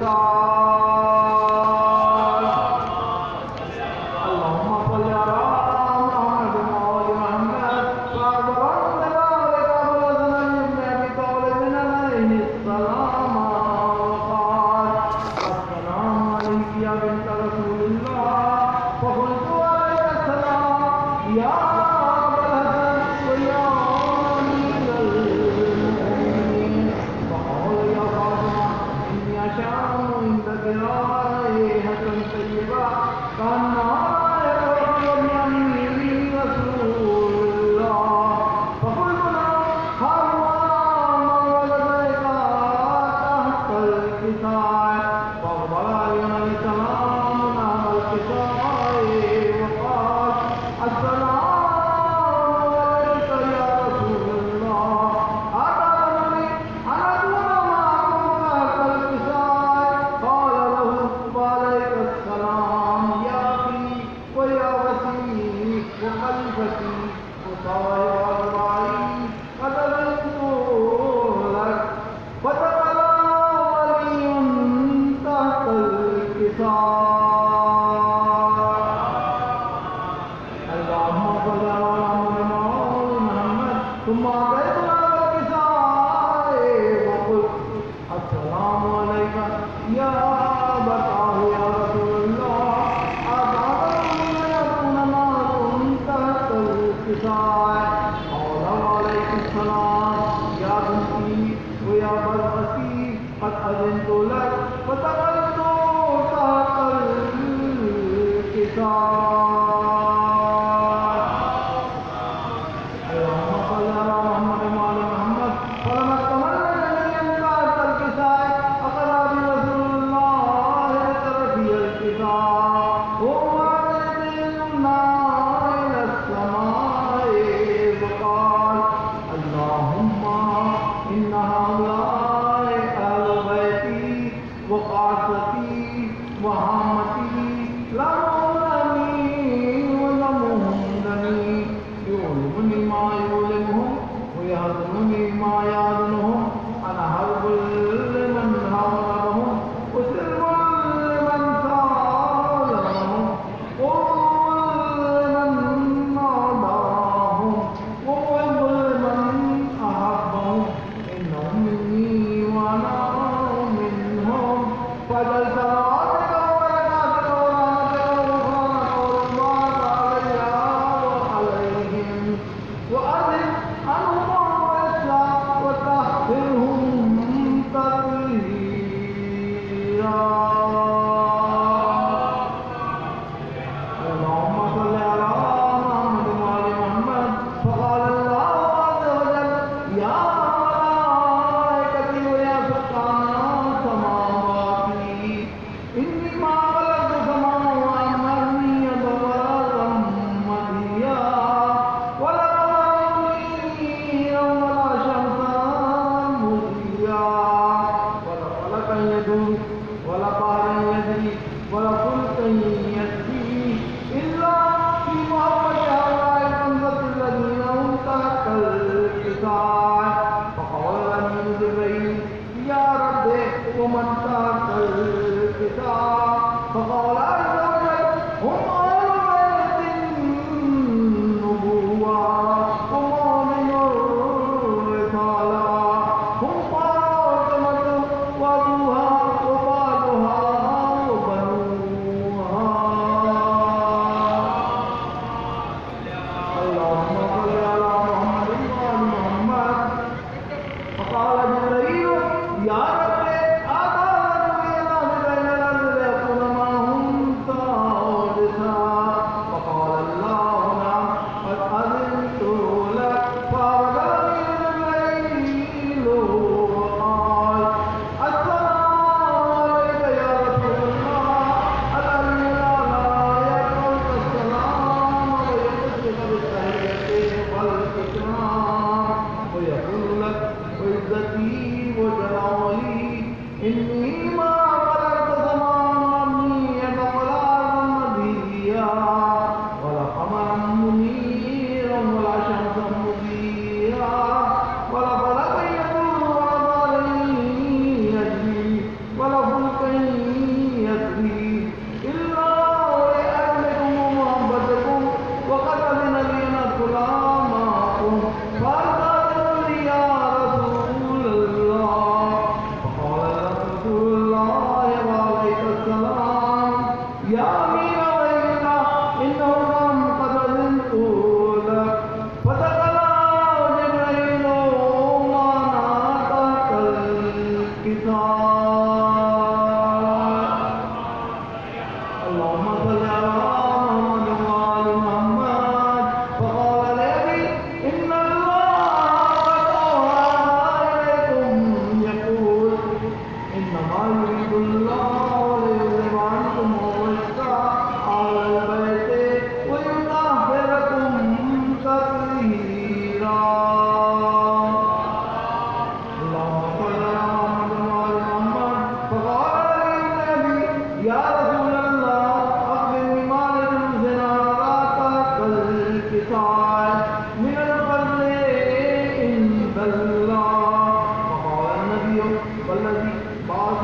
ولا فلك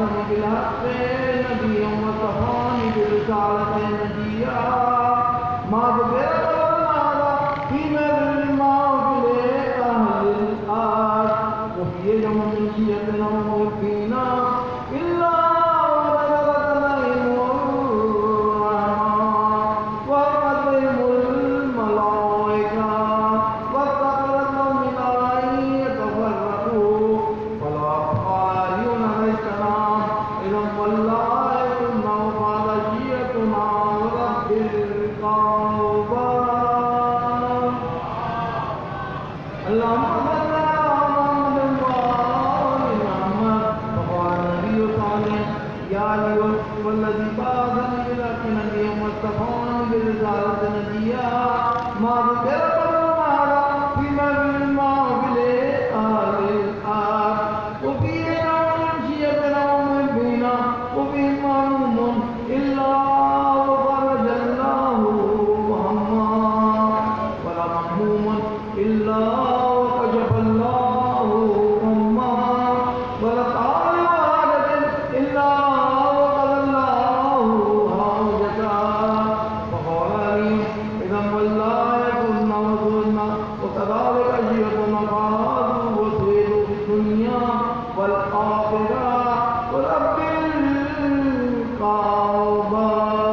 بالحق نبيا وصفاني برسالة نبيا مغفرة لنا فيما بالماء لأهل الأرض وفي يوم من شيئتنا وفينا إلا ونذرتنا الرحمن وقدم الملائكة واستقرتهم من أن يتفرقوا فلا قائلون السلام إذا والله إنه قال شيئتنا رب القوبة اللهم صل على محمد وآل محمد وقال النبي صالح يا أيها والذي بعثني بالحق نبيا واصطفاني برسالة نبيا مغفرة لنا فيما بالماء لأهل الأرض وفي يوم شيئتنا ومن بينا وفي معلوم إلا وفرج الله همّا ولا مهموم إلا وكشف الله همّا ولا طالب حاجة إلا وقضى الله حاجته وقال لي إذا والله كنا وزرنا وكذلك أجيرنا قالوا وسيدوا في الدنيا والآخرة ورب الكعبة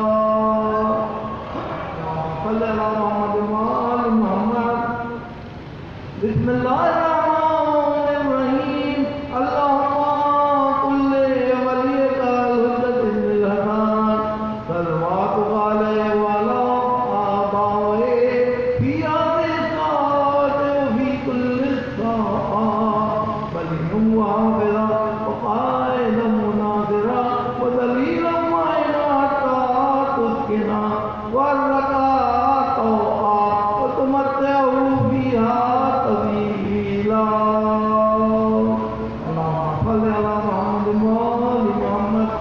صلى الله عليه وآل محمد بسم الله الرحمن الرحيم اللهم كل وليك الهدى بن الحسن صلوات عليه وعلى آبائه في هذه الساعة وفي كل ساعة بلهم وحافظا وقائدا مناصرا ودليلا معينا حتى تسكنا والركعات طوعا وتمتعوا فيها طويلا اللهم صل على محمد وآل محمد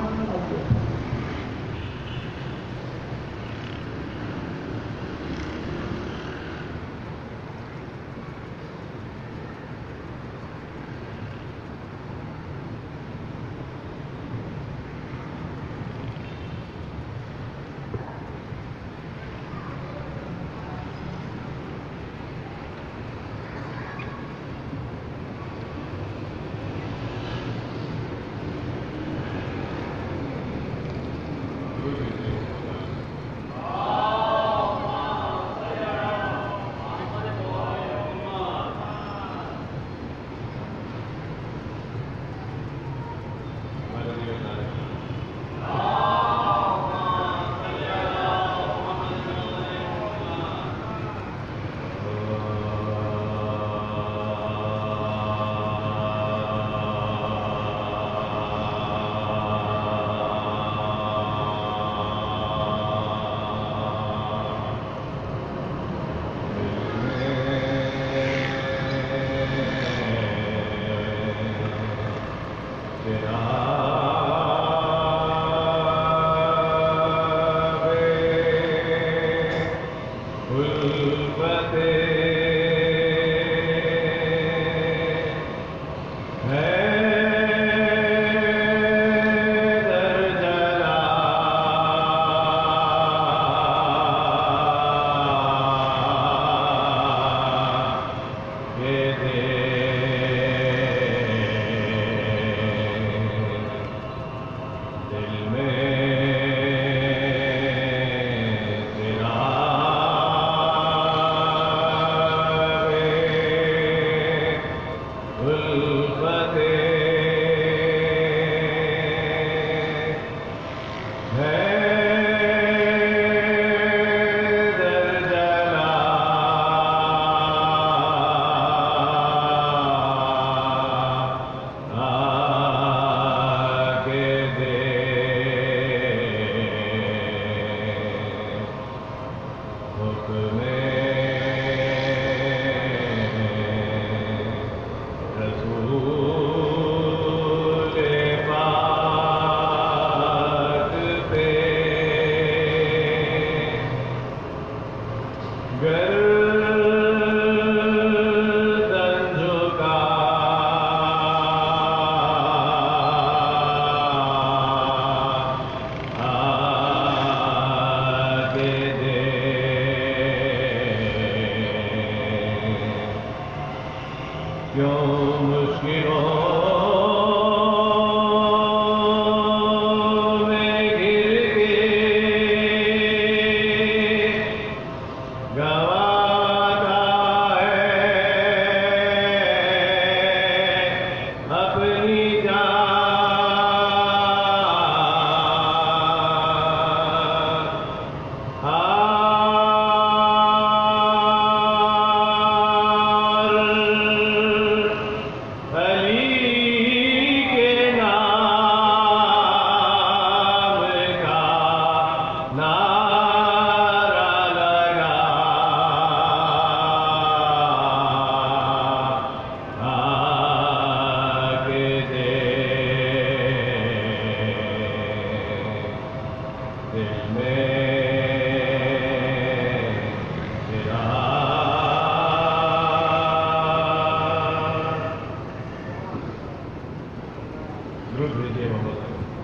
درود بھیجیے محمد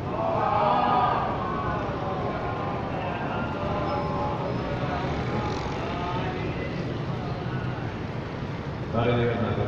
سارے جگہ نہ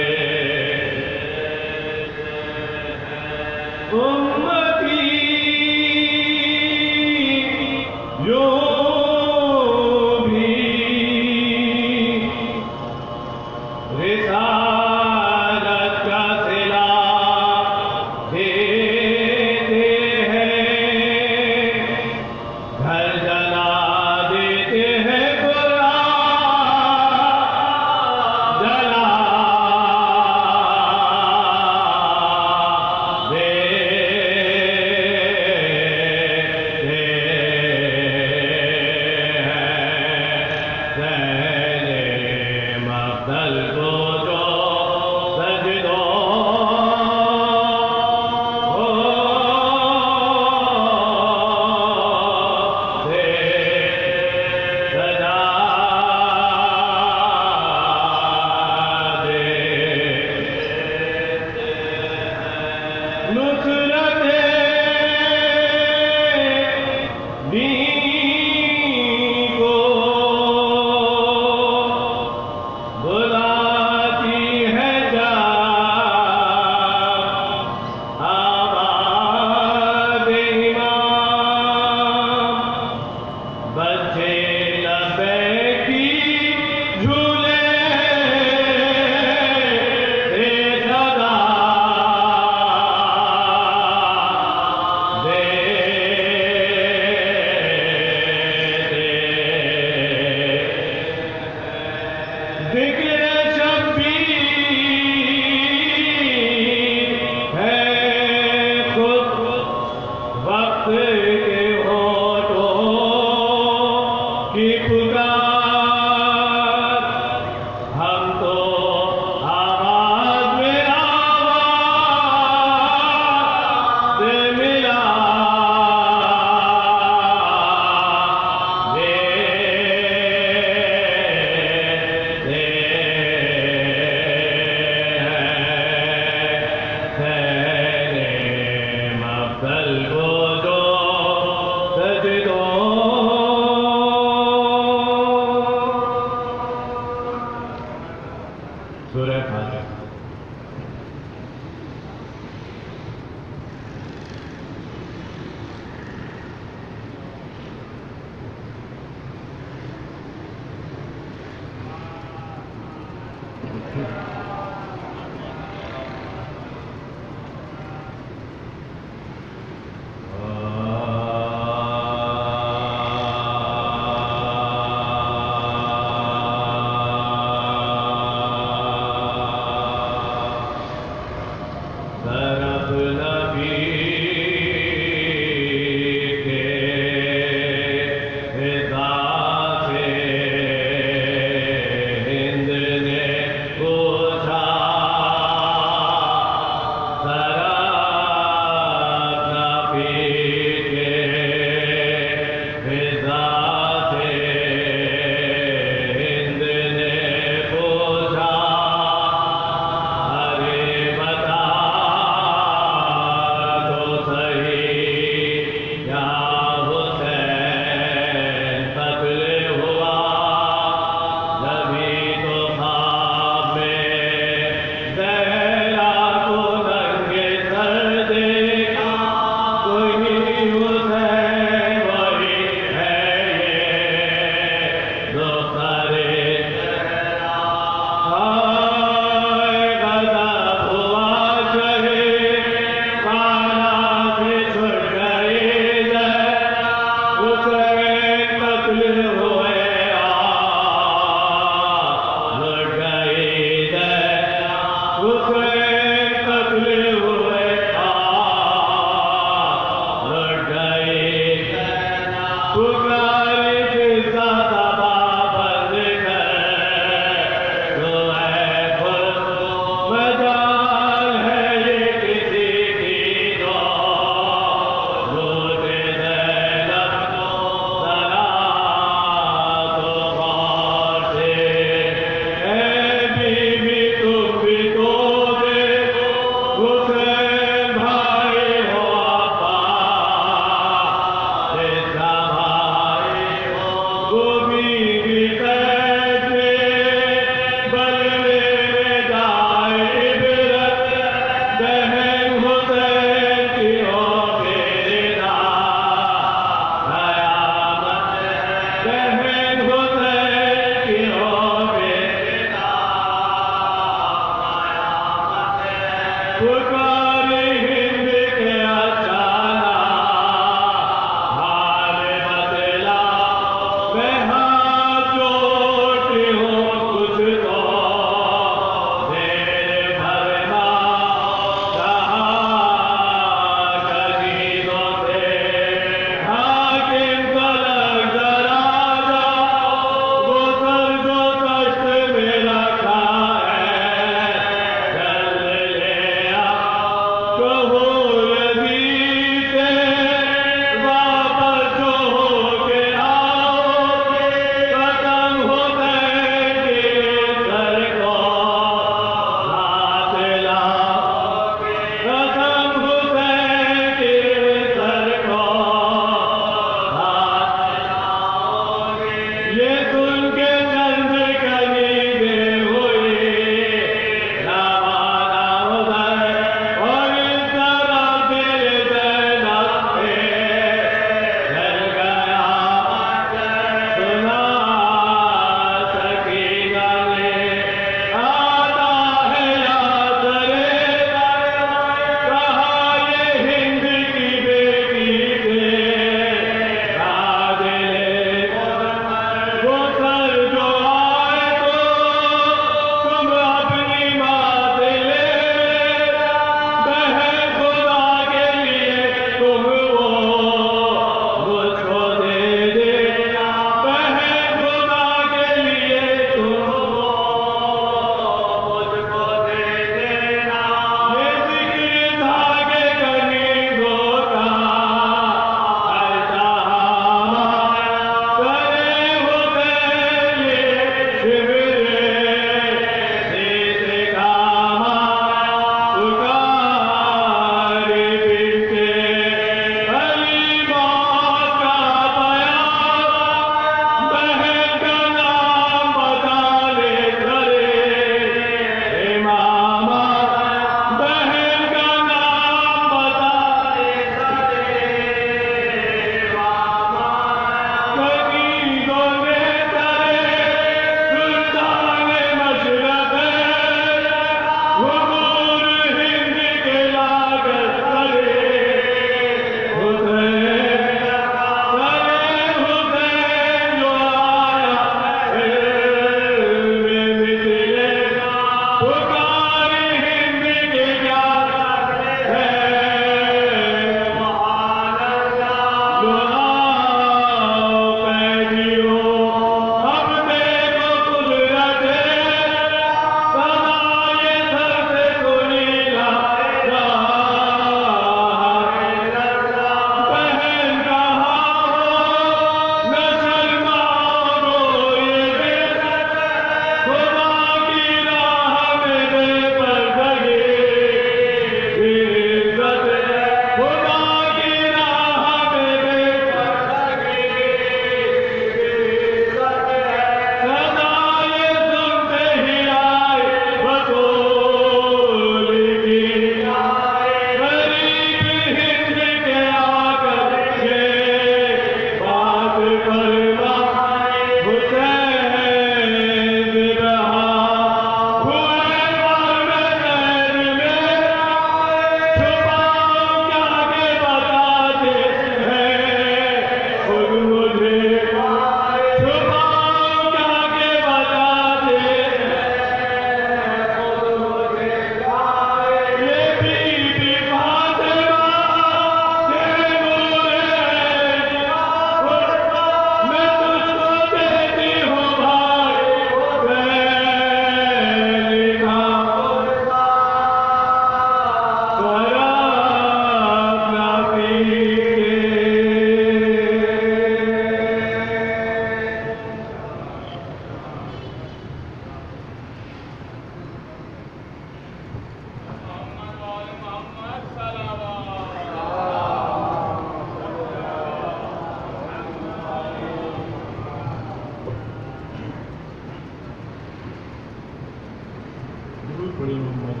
بڑی محمد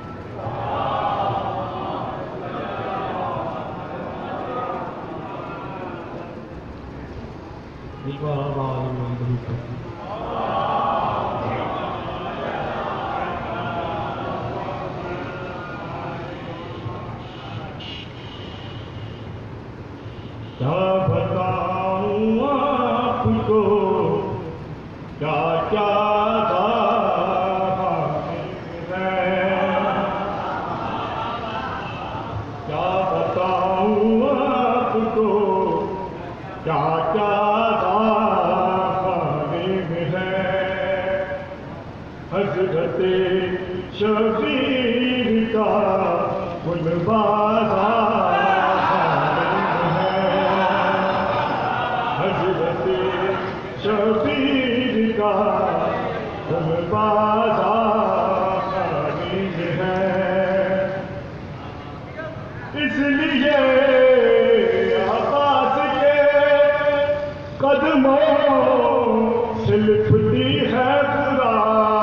کیا بتاؤں آپ کو کیا کیا کیا بتاؤں آپ کو کیا کیا ہے حضرت شبیر کا گل بازار حضرت شبیر کا گل بازار ہے اس لیے عباس کے قدموں سے لپٹی ہے پورا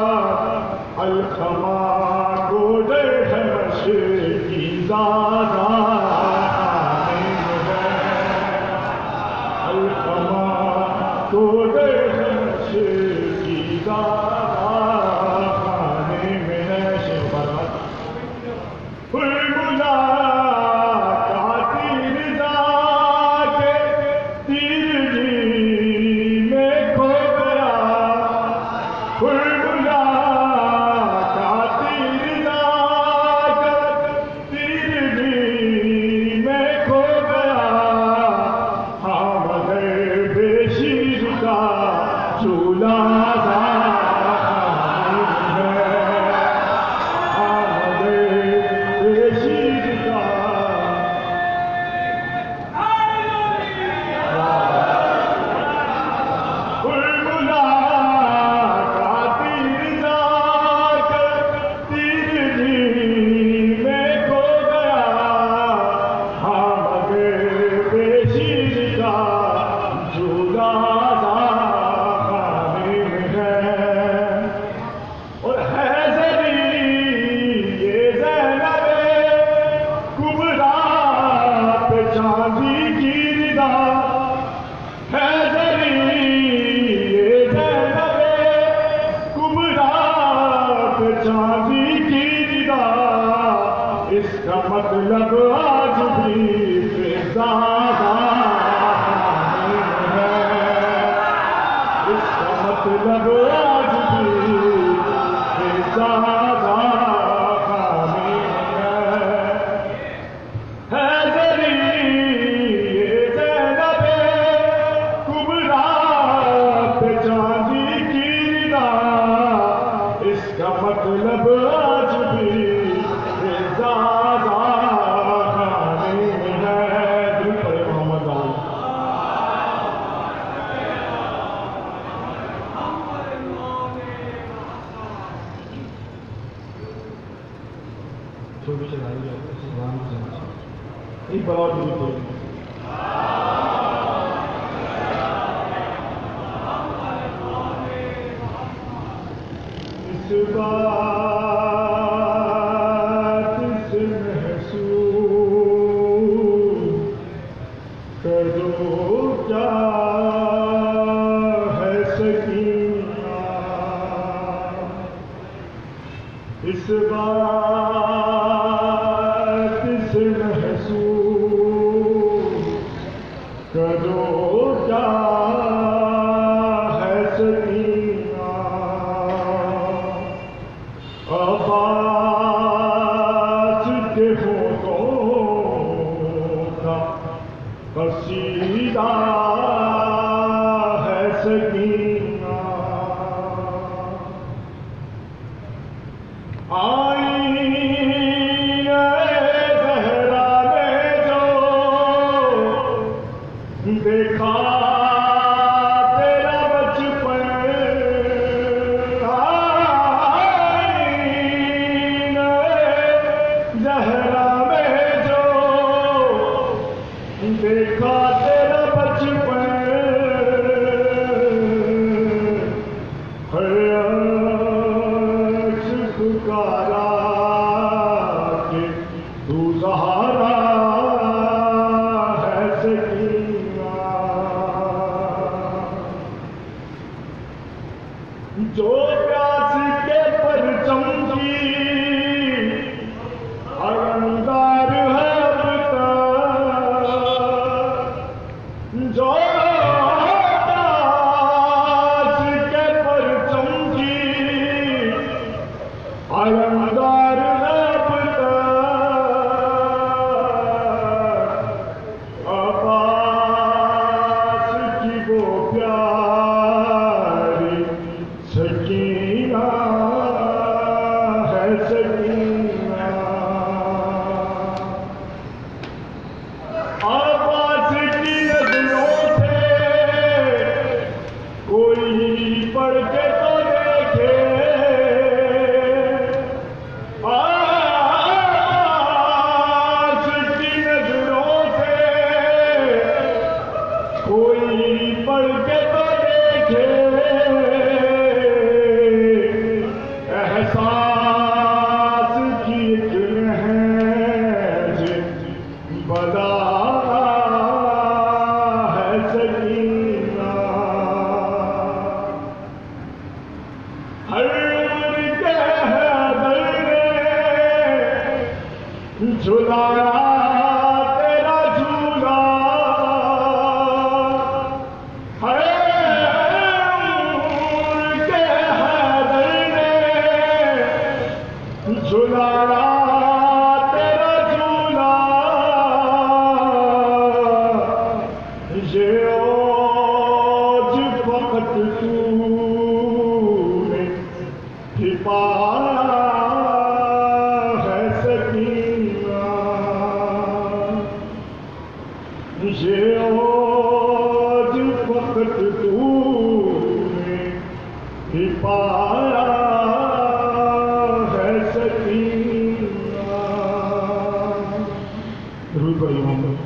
الخما گوڑے ہے مشرقی زادہ الخما گوڑے ہے مشرقی زادہ خانے میں ہے شبرات ملا اس کا مطلب آج بھی فضادہ ہے اس کا مطلب آج بھی فضادہ مطلب آج بھی زیادہ خانے ہے دل پر محمد ایک بار اس بات سے محسوس کرو کیا ہے سکینہ اس بات سے محسوس کرو کیا ہے سکینہ عباس کے ہونٹوں کا قصیدہ ہے سکینہ آئی زہرا نے جو دیکھا تیرا بچپن زہرا میں جو دیکھا تیرا بچپن ہر عشق پکارا کہ تو زہرا ہے سکینہ، جو پیاس کے پرچم کی علمدار ہے اب تک، جو پیاس کے پرچم کی علمدار ہے اب تک، عباس کی وہ پیاری سکینہ ہے سکینہ، عباس کی نظروں سے کوئی پڑھ کے تو دیکھے، عباس کی نظروں سے کوئی پڑھ کے تو دیکھے، احساس کی ایک نہج بدا ہے سکینہ، ہر عمر کے حیدر نے جھلایا تیرا جھولا، ہر عمر کے حیدر نے جھلایا تیرا جھولا، یہ اوج فقط تو نے ہی پایا ہے سکینہ، یہ اوج فقط تو نے ہی پایا ہے سکینہ۔ درود پڑھیے محمد۔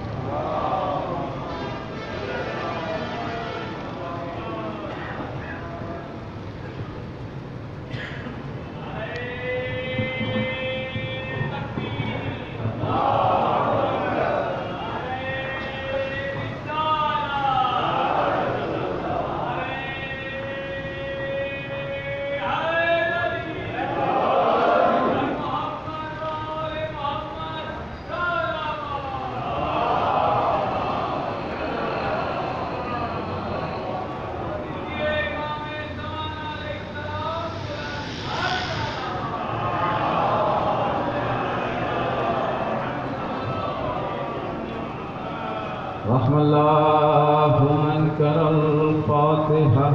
رحم اللہ من کر الفاتحہ۔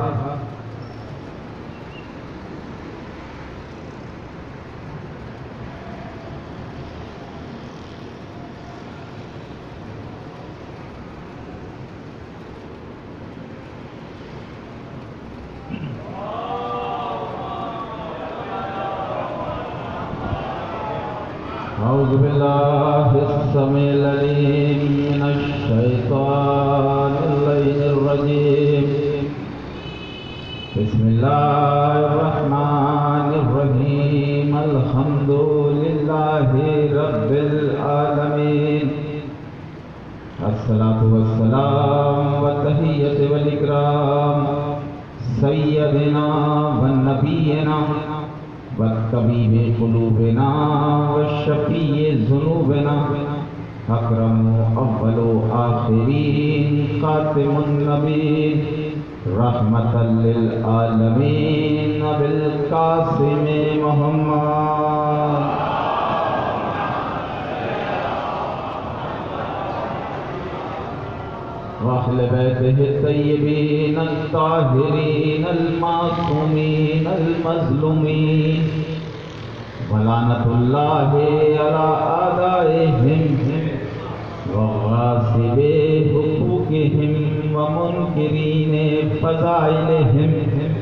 اعوذ باللہ السمیع العلیم من الشیطان اللعین الرجیم، بسم اللہ الرحمن الرحیم، الحمد للہ رب العالمین، الصلاة والسلام والتحیۃ والاکرام سیدنا ونبینا والطبیب قلوبنا والشفیع ذنوبنا، اکرم اول آخرین خاتم النبیین، رحمت للعالمین بالقاسم محمد، واہل بیتہ الطیبین الطاہرین المعصومین المظلومین، ولعنت اللہ علی اعدائہم وغاصب حقوقہم ومنکرین فضائلہم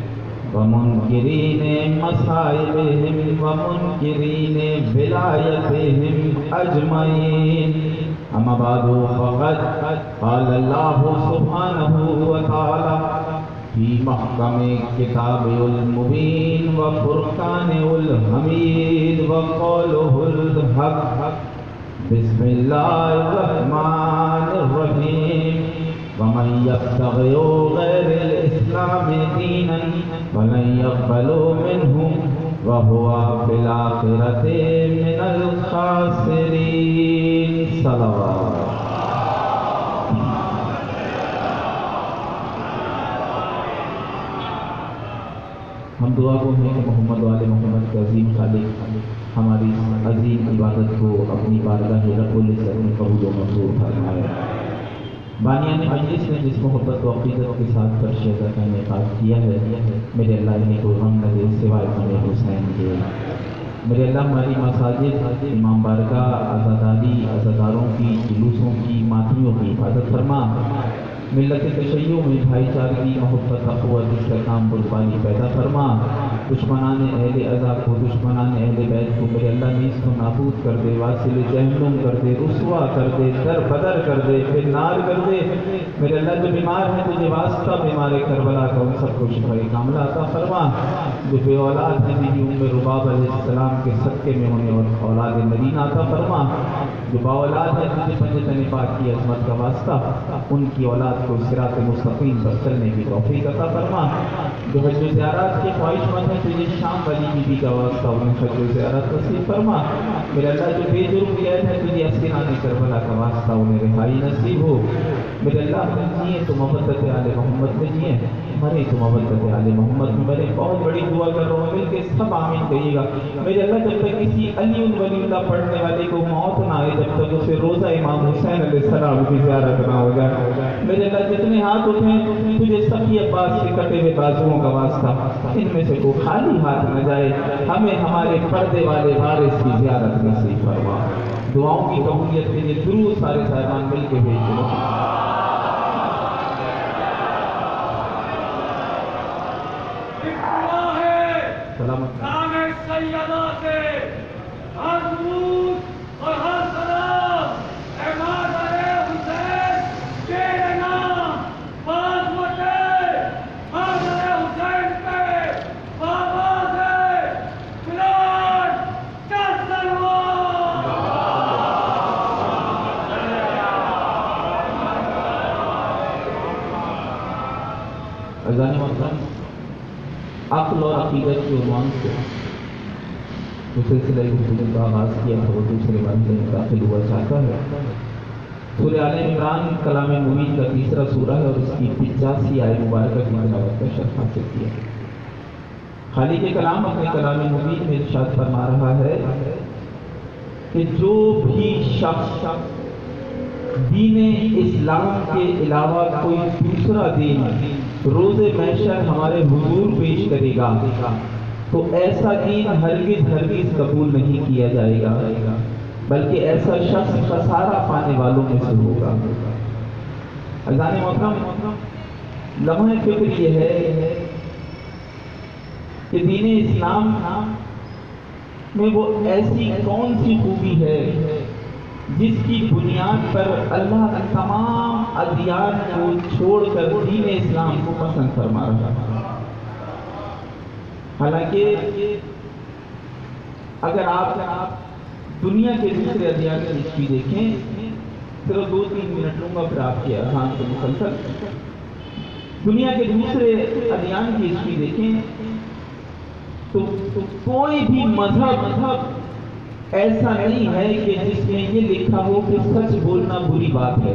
ومنکرین مسائلہم ومنکرین ولایتہم اجمعین، اما بعد فقد قال اللہ سبحانہ وتعالی فی محکم کتاب المبین و فرقان الحمید و قولہ الحق بسم اللہ الرحمن الرحیم ومن یبتغی غیر الاسلام دینا فلن یقبل منہ وهو فی الآخرۃ من الخاسرین۔ صلوات۔ ہم دعا کو ہیں کہ محمد و آل محمد کے عظیم خالق ہماری عظیم عبادت کو اپنی بارگاہ رب العزت میں قبول و منظور فرمائے۔ بانیان مجلس نے جس محبت و عقیدت کے ساتھ فرشیدہ کا انعقاد کیا ہے، میرے اللہ انہیں کو غم نہ دے سوائے غم حسین کے۔ میرے اللہ ہماری مساجد، امام بارگاہ، عزاداری، عزاداروں کی، جلوسوں کی، ماتمیوں کی حفاظت فرما۔ ملت تشیع میں بھائی چارگی، محبت، اخوت، استحکام، قربانی پیدا فرما۔ دشمنان اہل عزا کو، دشمنان اہل بیت کو میرے اللہ نیز کو نابود کر دے، واصل جہنم کر دے، رسوا کر دے، در بدر کر دے، پھر نار کر دے۔ میرے اللہ جو بیمار ہیں تجھے واسطہ بیمار کربلا کا ان سب کو شفائے کاملہ عطا فرما۔ جو بے اولاد ہیں بیوی ام رباب علیہ السلام کے صدقے میں انہیں اور اولاد مدینہ عطا فرما۔ جو با اولاد ہے تجھے پنجتن پاک کی عظمت کا واسطہ ان کی اولاد کو صراط مستقیم پر چلنے کی توفیق عطا فرما۔ جو حج و زیارات کے خواہش مند ہیں تجھے شام والی بیوی کا واسطہ انہیں حج و زیارت نصیب فرما۔ میرے اللہ جو بے جرم قید ہے تجھے اسیران کربلا کا واسطہ انہیں رہائی نصیب ہو۔ میرے اللہ ہم جیے تو محبت آل محمد میں جیے، مرے تو محبت آل محمد میں مرے۔ بہت بڑی دعا کر رہا ہوں، مل کے سب آمین کہیے گا۔ میرے اللہ جب تک کسی علی ولی اللہ پڑھنے والے کو موت نہ آئے، جب تک اسے روزہ امام حسین علیہ السلام کی زیارت نہ ہو جائے، میرے اللہ جتنے ہاتھ اٹھیں تجھے صفی عباس کے کٹے ہوئے بازوؤں کا واسطہ ان میں سے کوئی خالی ہاتھ نہ جائے۔ ہمیں ہمارے پردے والے وارث کی زیارت نصیب فرما۔ دعاؤں کی قبولیت کے لیے درود سارے صاحبان مل کے بھیجو۔ سلامت نام سیدہ سے ہر درود اور ہر سلام احمد حسین تیرے نام باز وٹے حضرت حسین پہ باباز بلال کا سلوات۔ عزیزان محترم، عقل اور عقیدت کے عنوان سے جو سلسلہ گفتگو کا آغاز کیا تھا وہ دوسرے مرحلے میں داخل ہوا چاہتا ہے۔ سورہ آل عمران کلام مبین کا تیسرا سورہ ہے اور اس کی 85 آیت مبارکہ کی تلاوت کا شرف حاصل کیا۔ خالق کلام اپنے کلام مبین میں ارشاد فرما رہا ہے کہ جو بھی شخص دین اسلام کے علاوہ کوئی دوسرا دین روز محشر ہمارے حضور پیش کرے گا تو ایسا دین ہرگز ہرگز قبول نہیں کیا جائے گا، بلکہ ایسا شخص خسارہ پانے والوں میں سے ہوگا۔ عزیزان محترم، لمحہ فکر یہ ہے کہ دین اسلام میں وہ ایسی کون سی خوبی ہے جس کی بنیاد پر اللہ تمام ادیان کو چھوڑ کر دین اسلام کو پسند فرما رہا ہے۔ حالانکہ اگر آپ دنیا کے دوسرے ادیان کی ہسٹری دیکھیں، صرف 2-3 منٹ لوں گا پھر آپ کے اذہان سے مسلسل دنیا کے دوسرے ادیان کی ہسٹری دیکھیں تو کوئی بھی مذہب ایسا نہیں ہے کہ جس میں یہ لکھا ہو کہ سچ بولنا بری بات ہے،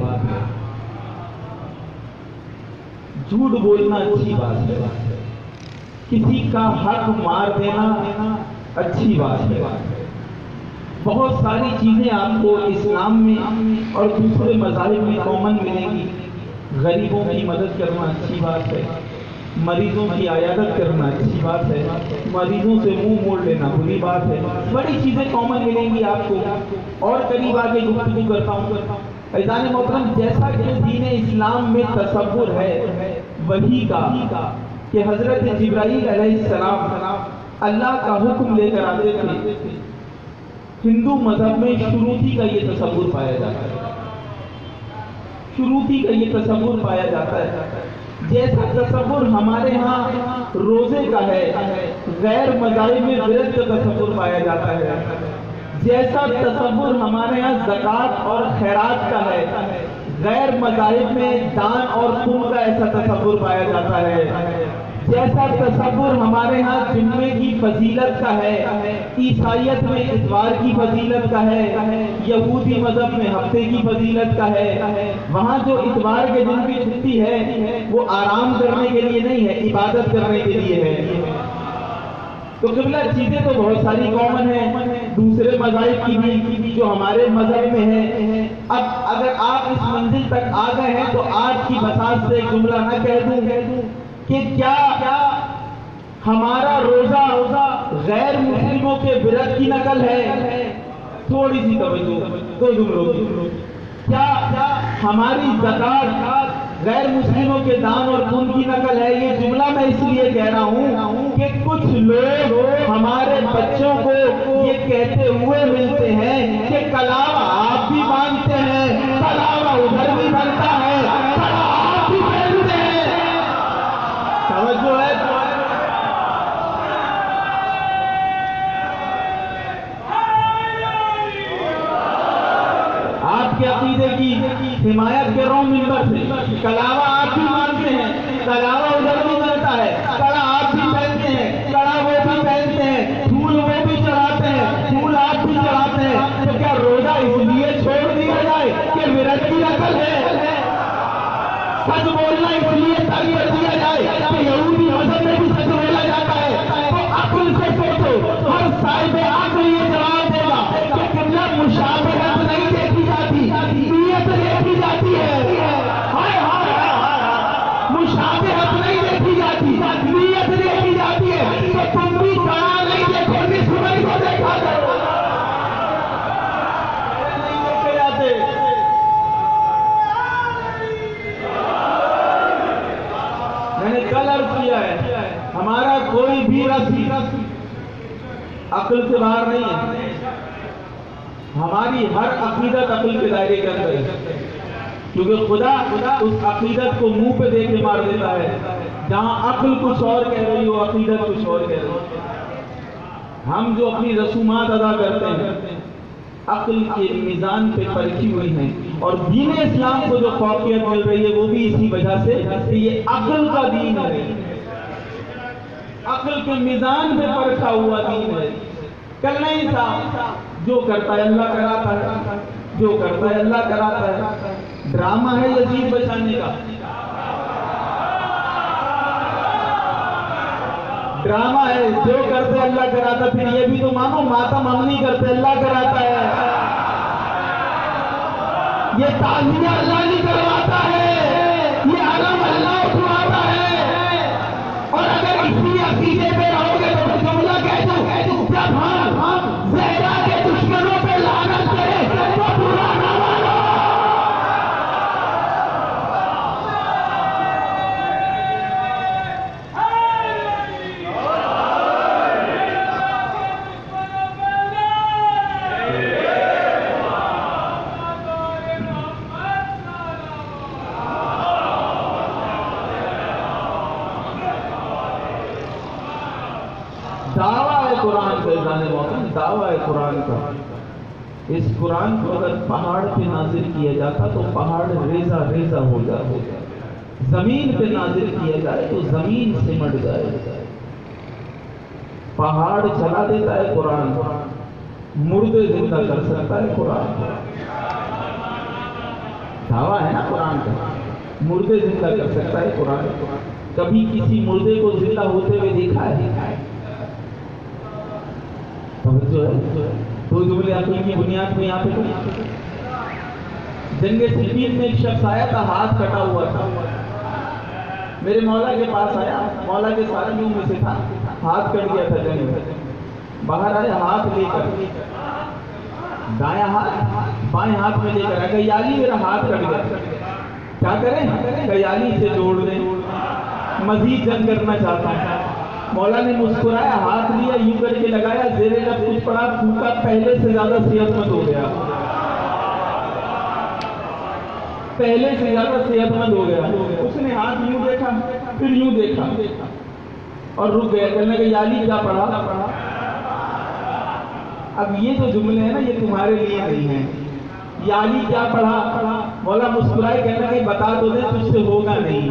جھوٹ بولنا اچھی بات ہے، کسی کا حق مار دینا اچھی بات ہے۔ بہت ساری چیزیں آپ کو اسلام میں اور دوسرے مذاہب میں کامن ملیں گی۔ غریبوں کی مدد کرنا اچھی بات ہے، مریضوں کی عیادت کرنا اچھی بات ہے، مریضوں سے منہ موڑ لینا بری بات ہے۔ بڑی چیزیں کامن ملیں گی آپ کو، اور قریب آگے گفتگو کرتا ہوں۔ عزیزان محترم، جیسا کہ دین اسلام میں تصور ہے وحی کا کہ حضرت جبرائیل علیہ السلام اللہ کا حکم لے کر آتے تھے، ہندو مذہب میں شروطی کا یہ تصور پایا جاتا ہے، شروطی کا یہ تصور پایا جاتا ہے۔ جیسا تصور ہمارے ہاں روزے کا ہے، غیر مذاہب میں ورد کا تصور پایا جاتا ہے، جیسا تصور ہمارے ہاں زکوٰۃ اور خیرات کا ہے، غیر مذاہب میں دان اور خون کا ایسا تصور پایا جاتا ہے، جیسا تصور ہمارے ہاں جمعے کی فضیلت کا ہے، عیسائیت میں اتوار کی فضیلت کا ہے، یہودی مذہب میں ہفتے کی فضیلت کا ہے، وہاں جو اتوار کے دن کی چھٹی ہے وہ آرام کرنے کے لیے نہیں ہے، عبادت کرنے کے لیے ہے۔ تو قبلہ چیزیں تو بہت ساری کامن ہیں دوسرے مذاہب کی بھی جو ہمارے مذہب میں ہے۔ اب اگر آپ اس منزل تک آ گئے ہیں تو آج کی بساط سے ایک جملہ نہ کہہ دوں کہ کیا ہمارا روزہ غیر مسلموں کے ورد کی نقل ہے؟ تھوڑی سی توجہ، دو جملوں کی۔ کیا ہماری زکوٰۃ غیر مسلموں کے دان اور خون کی نقل ہے؟ یہ جملہ میں اس لیے کہہ رہا ہوں کہ کچھ لوگ ہمارے بچوں کو یہ کہتے ہوئے ملتے ہیں کہ کلاوہ آپ بھی مانتے ہیں، کلاوہ ادھر بھی بنتا ہے، کلاوہ آپ بھی پہنتے ہیں۔ توجہ ہے؟ آپ کے عقیدے کی حمایت کر رہا ہوں ممبر سے، کلاوہ آپ بھی مانتے ہیں، کلاوہ ادھر بھی بنتا ہے، کڑا آپ بھی پہنتے ہیں، کڑا وہ بھی پہنتے ہیں، پھول وہ بھی چڑھاتے ہیں، پھول آپ بھی چڑھاتے ہیں، تو کیا روزہ اس لیے چھوڑ دیا جائے کہ ورد کی نقل ہے؟ سچ بولنا اس لیے ترک کر دیا جائے کہ یہودی مذہب میں بھی سچ بولا جاتا ہے؟ تو عقل سے سوچو، ہر صاحب عقل یہ جواب دے گا کہ قبلہ مشابہت نہیں دیکھی جاتی، نیت دیکھی جاتی ہے۔ ہائے ہائے مشابہت نہیں دیکھی جاتی، نیت دیکھی جاتی ہے۔ تو تم بھی کڑا نہیں دیکھو، نصف نہیں کو دیکھا کرو، نہیں دیکھے جاتے۔ میں نے کل عرض کیا ہے ہمارا کوئی بھی رسی عقل سے باہر نہیں ہے، ہماری ہر عقیدت عقل کے دائرے کے اندر ہے، کیونکہ خدا اس عقیدت کو منہ پہ دے کے مار دیتا ہے۔ جہاں عقل کچھ اور کہہ رہی ہو، عقیدت کچھ اور کہہ رہی ہو۔ ہم جو اپنی رسومات ادا کرتے ہیں عقل کے میزان پہ پرکھی ہوئی ہیں، اور دین اسلام کو جو فوقیت مل رہی ہے وہ بھی اسی وجہ سے کہ یہ عقل کا دین ہے، عقل کے میزان پہ پرکھا ہوا دین ہے۔ کل نہیں صاحب، جو کرتا ہے اللہ کراتا ہے، جو کرتا ہے اللہ کراتا ہے۔ ڈرامہ ہے یزید بچانے کا، ڈرامہ ہے، جو کرتے اللہ کراتا۔ پھر یہ بھی تو مانو ماتم ہم نہیں کرتے، اللہ کراتا ہے۔ یہ تعزیہ اللہ نہیں کرواتا ہے، یہ علم اللہ اٹھواتا ہے۔ اور اگر اسی عقیدے پہ رہو گے تو جملہ کہہ دوں، جب ہم زہرا کے دشمنوں پہ لعنت کریں تو برا نہ مانو۔ دعویٰ ہے قرآن کا، اذان موطن دعویٰ ہے قرآن کا۔ اس قرآن کو اگر پہاڑ پہ نازل کیا جاتا تو پہاڑ ریزہ ریزہ ہو جاتا، زمین پہ نازل کیا جائے تو زمین سمٹ جائے۔ پہاڑ چلا دیتا ہے قرآن، مردے زندہ کر سکتا ہے قرآن۔ دعویٰ ہے نا قرآن کا، مردے زندہ کر سکتا ہے قرآن۔ کبھی کسی مردے کو زندہ ہوتے ہوئے دیکھا ہے؟ توجہ ہے؟ دو جملے عقل کی بنیاد میں یہاں پہ۔ جنگ صفین میں ایک شخص آیا تھا، ہاتھ کٹا ہوا تھا، میرے مولا کے پاس آیا، مولا کے ساتھیوں میں سے تھا، ہاتھ کٹ گیا تھا جنگ میں۔ باہر آیا ہاتھ لے کر، دایاں ہاتھ بائیں ہاتھ میں لے کر آیا، گیالی میرا ہاتھ کٹ گیا، کیا کریں؟ گیالی سے جوڑ دیں، مزید جنگ کرنا چاہتا ہوں۔ مولا نے مسکرایا، ہاتھ لیا، یوں کر کے لگایا، زیر لب کچھ پڑا، پھوکا، پہلے سے زیادہ صحت مند ہو گیا۔ پہلے سے زیادہ صحت مند ہو گیا. اس نے ہاتھ یوں دیکھا پھر یوں دیکھا اور رک گیا. کہنے کہ یا علی کیا پڑھا؟ اب یہ جو جملے ہیں نا یہ تمہارے لیے نہیں ہیں. یا علی کیا پڑھا؟ مولا مسکرائے کہنا کہ بتا تو دے تجھ سے ہوگا نہیں.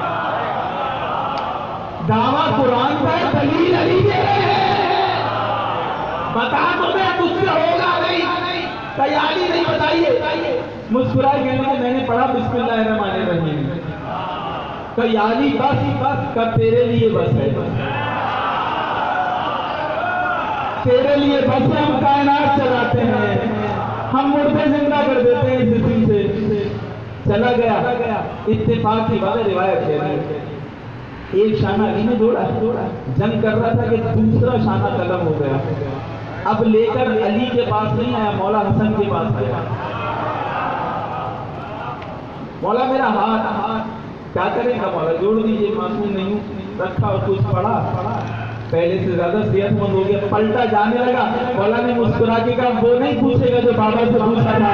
دعویٰ قرآن کا ہے دلیل علی دے رہے ہیں. بتا تو دے تجھ سے ہوگا نہیں. تیاری نہیں بتائیے. مسکرائے کہنے کہ میں نے پڑھا بسم اللہ الرحمن الرحیم. تو یا علی بس کب تیرے لیے بس ہے. تیرے لیے بس ہم کائنات چلاتے ہیں. ہم مردے زندہ کر دیتے ہیں اس جسم سے. چلا گیا. اتفاق کی بات ہے روایت ہے. ایک شانہ علی نے جوڑا جنگ کر رہا تھا کہ دوسرا شانہ قلم ہو گیا. اب لے کر علی کے پاس نہیں آیا, مولا حسن کے پاس آیا. مولا میرا ہاتھ کیا کرے گا مولا؟ جوڑ دیجیے, معصوم نہیں ہوں. رکھا اور کچھ پڑھا. پہلے سے زیادہ صحت مند ہو گیا. پلٹا جانے لگا. مولا نے مسکرا کے کہا وہ نہیں پوچھے گا جو بابا سے پوچھا تھا.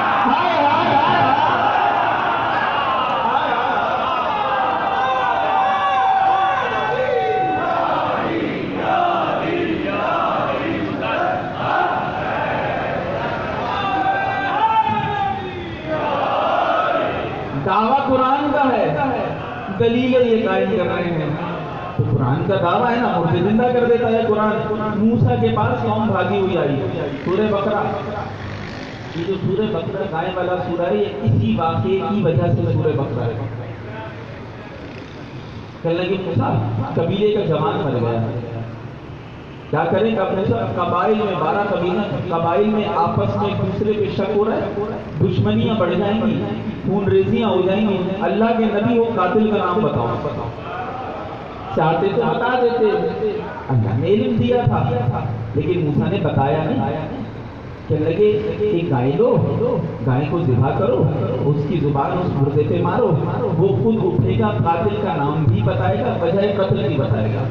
دعویٰ قرآن کا ہے, دلیل یہ قائم کر رہے ہیں. تو قرآن کا دعویٰ ہے نا, مردے زندہ کر دیتا ہے قرآن. موسیٰ کے پاس قوم بھاگی ہوئی آئی. سورہ بقرہ, یہ جو سورہ بقرہ گائے والا سورہ ہے, یہ اسی واقعے کی وجہ سے سورہ بقرہ ہے. کہنے لگے موسیٰ قبیلے کا جوان مر گیا, کیا کریں؟ اپنے قبائل میں 12 قبائل میں آپس میں ایک دوسرے پہ شک ہو رہا ہے. دشمنیاں بڑھ جائیں گی, خون ریزیاں ہو جائیں گی. اللہ کے نبی وہ قاتل کا نام بتاؤ. چاہتے تو بتا دیتے, اللہ نے علم دیا تھا, لیکن موسیٰ نے بتایا نہیں. کہنے لگے ایک گائے لو, گائے کو ذبح کرو, اس کی زبان اس مردے پہ مارو, وہ خود اٹھے گا, قاتل کا نام بھی بتائے گا, وجہ قتل بھی بتائے گا.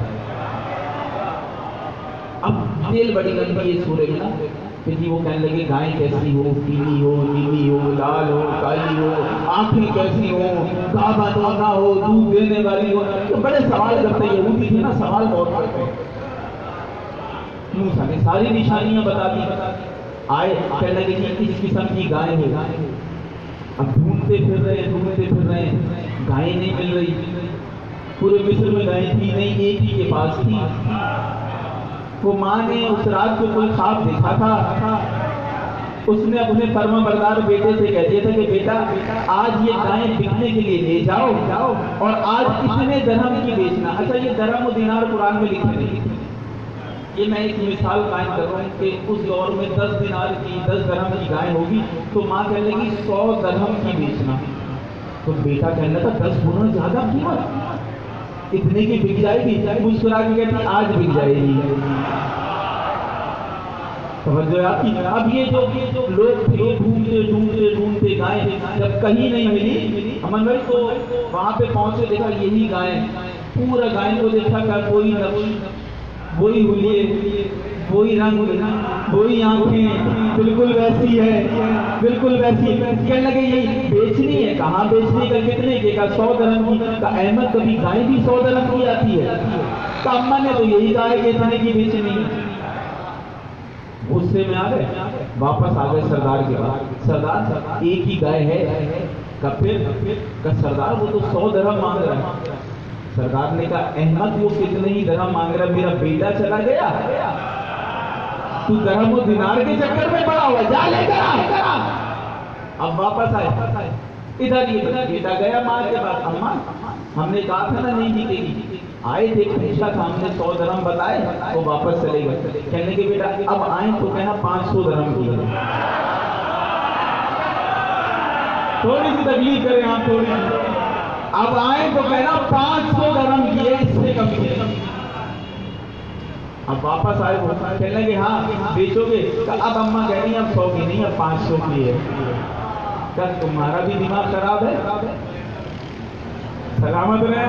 اب دل بڑی گندی یہ سورہ میں نا کہ جی وہ کہنے لگے گائے کیسی ہو, پیلی ہو, نیلی ہو, لال ہو, کالی ہو, آنکھیں کیسی ہو, گاوا نہ ہو, دودھ دینے والی ہو. تو بڑے سوال کرتے ہیں, یہودی تھے نا, سوال بہت کرتے ہیں. موسیٰ نے ساری نشانیاں بتا دی. آئے کہنے لگے کہ کس قسم کی گائے ہے. اب ڈھونڈتے پھر رہے, گائے نہیں مل رہی. پورے مصر میں گائے تھی نہیں, ایک ہی کے پاس تھی. وہ ماں نے اس رات کو کوئی خواب دیکھا تھا. اس نے اپنے فرما بردار بیٹے سے کہہ دیا تھا کہ بیٹا آج یہ گائیں بکنے کے لیے لے جاؤ اور آج اتنے درہم کی بیچنا. اچھا یہ درہم و دینار قرآن میں لکھے نہیں. یہ میں ایک مثال قائم کر رہا ہوں کہ اس دور میں 10 دینار کی 10 درہم کی گائے ہوگی تو ماں کہنے لگی 100 درہم کی بیچنا. تو بیٹا کہنے لگا 10 گنا زیادہ قیمت, اتنے کی بک جائے گی. مسکرا کے کہتی آج بک جائے گی. توجہ آپ کی. اب یہ جو لوگ ڈھونڈتے گائے جب کہیں نہیں ملی, امن بھائی تو وہاں پہ پہنچے, دیکھا یہی گائے, پورا گائے کو دیکھا کہ کوئی نقش, وہی ہولیے, وہی رنگ, وہی آنکھیں, بالکل ویسی ہے, بالکل ویسی. کہنے لگے یہی بیچنی ہے. کہاں بیچنے کا, کتنے کے کا؟ 100 درہم کی. احمد کبھی گائے بھی 100 درہم کی آتی ہے؟ اماں نے تو یہی کہا کہ اتنے کی بیچنی. غصے میں آ گئے, واپس آ گئے سردار کے پاس. سردار ایک ہی گائے ہے. پھر سردار وہ تو 100 درہم مانگ رہا ہے. سردار نے کہا احمد وہ کتنے ہی درہم مانگ رہا ہے, میرا بیٹا چلا گیا, تو درہم و دینار کے چکر میں پڑا ہوا, جا لے کر آ. اب واپس آئے, ادھر یہ بیٹا گیا ماں کے پاس. اماں ہم نے کہا تھا نا نہیں جیتے گی. آئے تھے پوچھا تھا ہم نے 100 درہم بتائے, وہ واپس چلے گئے. کہنے کے بیٹا اب آئیں تو کہنا 500 درہم کی. تھوڑی سی تکلیف کریں آپ, تھوڑی سی. اب آئیں تو کہنا 500 درہم کی ہے, اس سے کم کی. اب واپس آئے وہ کہنے لگے ہاں بیچو گے. اب اماں کہہ رہی ہیں اب 100 کی نہیں, اب 500 کی ہے. کیا تمہارا بھی دماغ خراب ہے؟ سلامت رہے.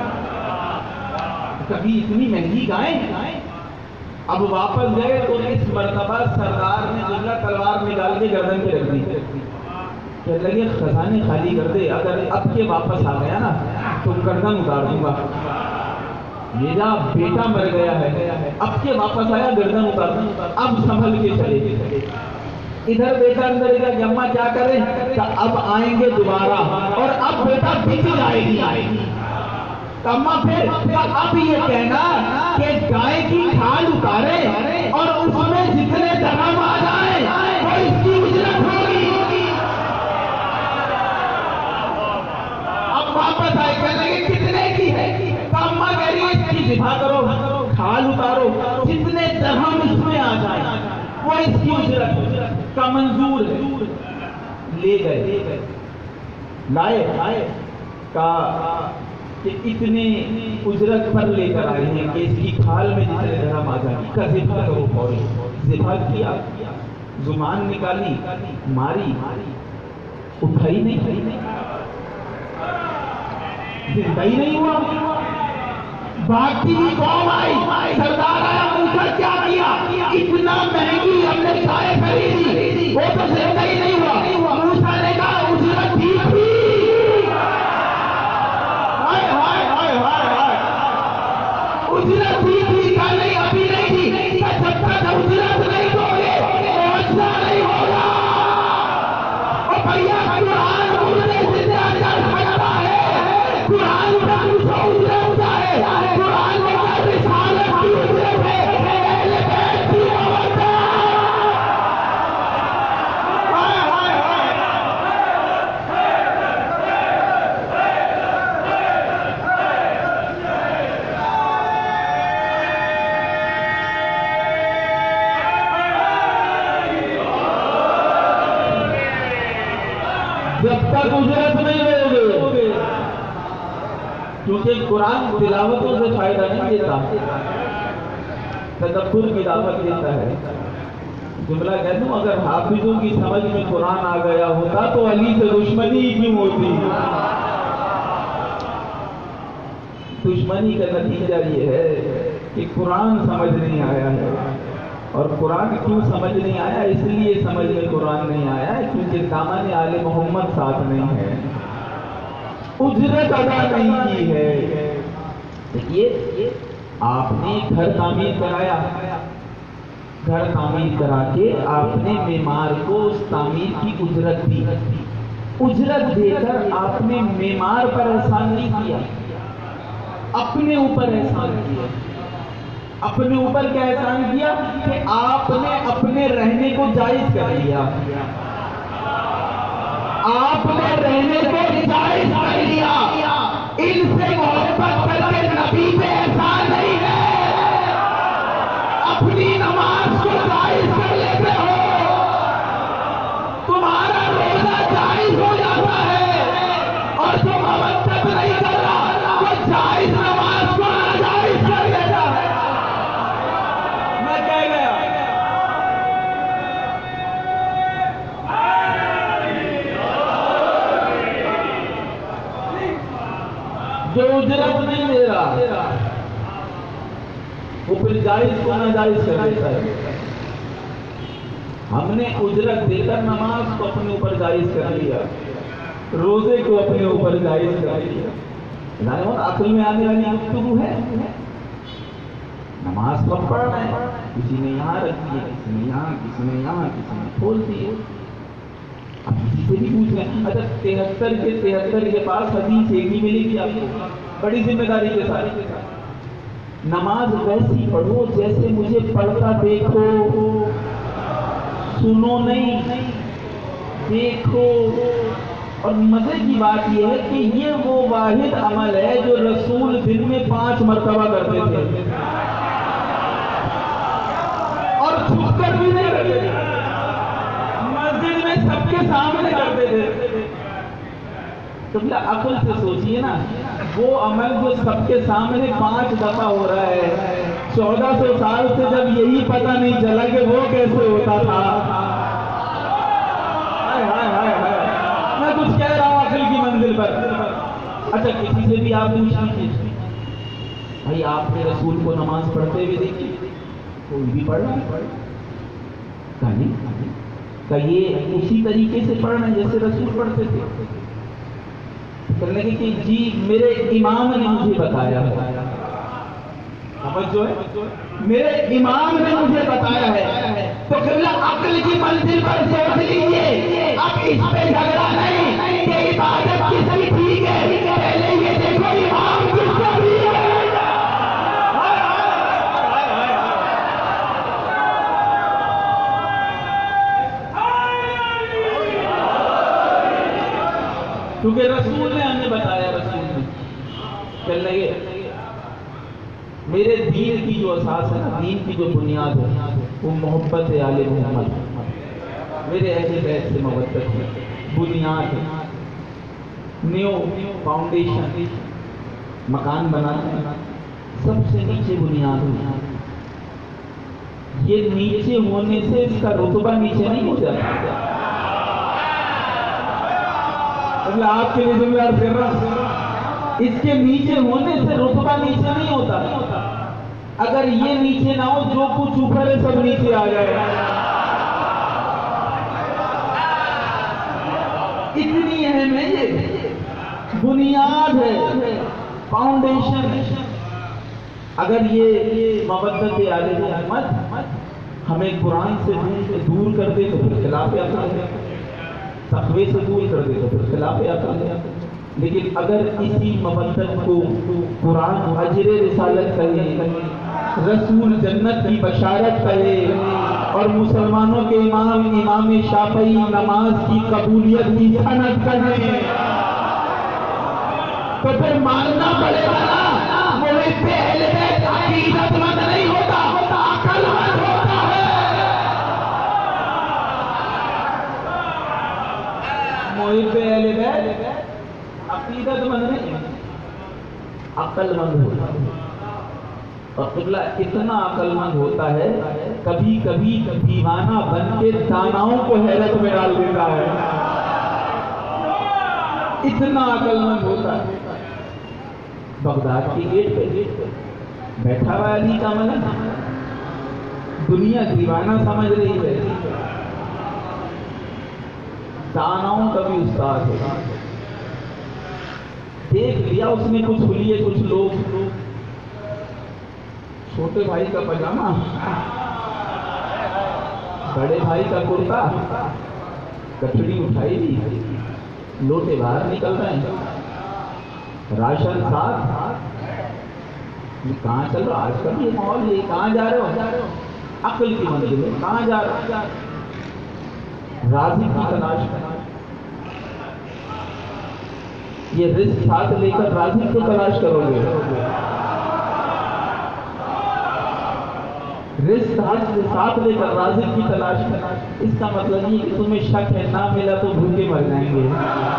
کبھی اتنی مہنگی گائیں. اب واپس گئے تو اس مرتبہ سردار نے جملہ تلوار نکال کے گردن پہ رکھ دی. کہ لگے خزانے خالی کر دے، اگر اب کے واپس آ گیا نا تو گردن اتار دوں گا، میرا بیٹا مر گیا ہے، اب کے واپس آیا گردن اتار دوں گا، اب سنبھل کے چلے۔ ادھر بیٹا اندر گیا کہ اماں کیا کریں، کہ اب آئیں گے دوبارہ، اور اب بیٹا بچ جائے گی۔ اماں پھر اب یہ کہنا کہ گائے کی کھال اتارے اور اس میں جتنے درہم آ جائیں وہ اس کی اجرت ہوگی۔ اب واپس آئے کہنے لگے کتنے کی ہے، تو اماں کہہ رہی ہے اس کی ذبح کرو، کھال اتارو، جتنے درہم اس میں آ جائیں وہ اس کی اجرت کا منظور ہے۔ لے گئے، لائے کہا کہ اتنے اجرت پر لے کر آئے ہیں کہ اس کی کھال میں جتنے درہم آ جائیں کا ذبح کرو فوری۔ ذبح کیا، زبان نکالی، ماری، اٹھائی نہیں، زندہ ہی نہیں ہوا۔ بھاگتی ہوئی قوم آئی، سردار آیا، موسیٰ کیا کیا، اتنا مہنگی ہم نے گائے خریدی، وہ تو زندہ ہی نہیں ہوا۔ موسیٰ نے کہا اجرت دی تھی، اجرت دی تھی، کہا نہیں ابھی نہیں تھی، کہ جب تک اجرت نہیں دو گے پہنچنا نہیں ہوگا۔ اور بھیا قرآن مردے زندہ کر سکتا ہے، قرآن کا دوسرا اجرت ہوتا ہے، قرآن میں کیا رسالت کی اجرت ہے، اہل بیت کی عورت ہے۔ جب تک اجرت نہیں دو گے، کیونکہ قرآن تلاوتوں سے فائدہ نہیں دیتا، تدبر کی دعوت دیتا ہے۔ جملہ کہتا ہوں اگر حافظوں کی سمجھ میں قرآن آ گیا ہوتا تو علی سے دشمنی ہی کیوں ہوتی؟ دشمنی کا نتیجہ یہ ہے کہ قرآن سمجھ نہیں آیا ہے، اور قرآن کیوں سمجھ نہیں آیا؟ اس لیے سمجھ میں قرآن نہیں آیا کیونکہ دامن آل محمد ساتھ نہیں ہے، اجرت ادا نہیں کی ہے۔ دیکھیے آپ نے گھر تعمیر کرایا، گھر تعمیر کرا کے آپ نے معمار کو اس تعمیر کی اجرت دی، اجرت دے کر آپ نے معمار پر احسان نہیں کیا، اپنے اوپر احسان کیا۔ اپنے اوپر کیا احسان کیا کہ آپ نے اپنے رہنے کو جائز کر لیا، آپ نے رہنے کو جائز کر لیا۔ ان سے محبت کر کے نبی پہ احسان نہیں ہے، اپنی نماز کو جائز کر لیتے ہو، تمہارا روزہ جائز ہو جاتا ہے، اور جو محبت نہیں کر رہا وہ جائز نماز کو ناجائز کر لیتا ہے۔ جو اجرت نہیں دے رہا وہ پھر جائز کو ناجائز کر دیتا ہے۔ ہم نے اجرت دے کر نماز کو اپنے اوپر جائز کر لیا، روزے کو اپنے اوپر جائز کر لیا۔ عقل میں آنے والی گفتگو ہے، نماز کو پڑھ رہے ہیں، کسی نے یہاں رکھی ہے، کسی نے یہاں، کسی نے یہاں، کسی نے کھول دی ہے۔ اب کسی سے بھی پوچھ رہے ہیں، اچھا 73 کے 73 کے پاس حدیث ایک ہی ملے گی آپ کو، بڑی ذمہ داری کے ساتھ نماز ویسی پڑھو جیسے مجھے پڑھتا دیکھو، سنو نہیں، دیکھو۔ اور مزے کی بات یہ ہے کہ یہ وہ واحد عمل ہے جو رسول دن میں 5 مرتبہ کرتے تھے، اور چھپ کر بھی نہیں کرتے تھے، مسجد میں سب کے سامنے کرتے تھے۔ تو عقل سے سوچئے نا، وہ عمل جو سب کے سامنے 5 دفعہ ہو رہا ہے، 1400 سال سے جب یہی پتہ نہیں چلا کہ وہ کیسے ہوتا تھا۔ میں کچھ کہہ رہا ہوں عقل کی منزل پر۔ اچھا کسی سے بھی آپ پوچھ لیجیے، بھائی آپ نے رسول کو نماز پڑھتے ہوئے دیکھی؟ کوئی بھی پڑھ رہا ہے؟ کہ یہ اسی طریقے سے پڑھ رہے ہیں جیسے رسول پڑھتے تھے؟ کہنے لگے کہ جی میرے امام نے مجھے بتایا ہے. جو ہے میرے امام نے مجھے بتایا ہے. تو قبلہ عقل کی منزل پر سوچ لیجیے، اب اس پہ جھگڑا نہیں کہ عبادت کی صحیح ٹھیک ہے، پہلے یہ دیکھو امام کس کا بھی ہے. کیونکہ رسول نے ہمیں بتایا، رسول نے کہنے لگے میرے دین کی جو اساس ہے نا، دین کی جو بنیاد ہے وہ محبت آل محمد، میرے اہل بیت سے محبت ہے، بنیاد ہے. نیو فاؤنڈیشن، مکان بنانا سب سے نیچے بنیاد ہے. یہ نیچے ہونے سے اس کا رتبہ نیچے نہیں ہو جاتا. آپ کے لیے ذمہ دار کر رہا ہوں، اس کے نیچے ہونے سے رتبہ نیچے نہیں ہوتا. اگر یہ نیچے نہ ہو، جو کچھ اوپر ہے سب نیچے آ جائے. اتنی اہم ہے، یہ بنیاد ہے، فاؤنڈیشن. اگر یہ مودت آل محمد ہمیں قرآن سے دور کر دے تو پھر خلاف عقل ہے، تقوی سے دور کر دے تو پھر خلاف عقل ہے. لیکن اگر اسی مودت کو قرآن اجر رسالت کہے، رسول جنت کی بشارت کہے، اور مسلمانوں کے امام شافعی نماز کی قبولیت کی سند کہے، تو پھر ماننا پڑے گا محب اہل بیت عقیدت مند نہیں ہوتا، عقل مند ہوتا ہے. محب اہل بیت عقیدت مند نہیں، عقل مند ہوتا ہے. اور قبلہ اتنا عقل مند ہوتا ہے، کبھی کبھی دیوانہ بن کے داناؤں کو حیرت میں ڈال دیتا ہے. اتنا عقل مند ہوتا ہے. بغداد کی گیٹ پہ بیٹھا ہوا علی کا ملک، دنیا دیوانہ سمجھ رہی ہے، داناؤں کا بھی استاد ہے. دیکھ لیا اس نے کچھ حلیے، کچھ لوگ، چھوٹے بھائی کا پاجامہ، بڑے بھائی کا کرتا، کٹڑی اٹھائی دی، لوٹے باہر نکل رہے ہیں، راشن ساتھ. کہاں چل رہا آج کل یہ ماحول؟ یہ کہاں جا رہے ہو؟ عقل کی منزل ہے، کہاں جا رہے ہو؟ راضی کی تلاش کرنا. یہ رزق ساتھ لے کر راضی کو تلاش کرو گے. رزق ساتھ لے کر راضی کی تلاش کرنا، اس کا مطلب یہ کہ تمہیں شک ہے نہ ملا تو بھوکے مر جائیں گے.